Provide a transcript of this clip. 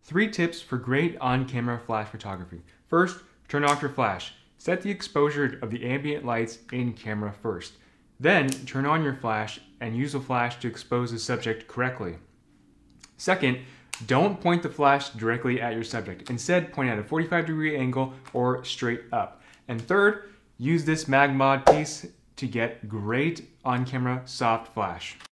3 tips for great on-camera flash photography. First, turn off your flash. Set the exposure of the ambient lights in camera first. Then, turn on your flash and use the flash to expose the subject correctly. Second, don't point the flash directly at your subject. Instead, point at a 45-degree angle or straight up. And third, use this MagMod piece to get great on-camera soft flash.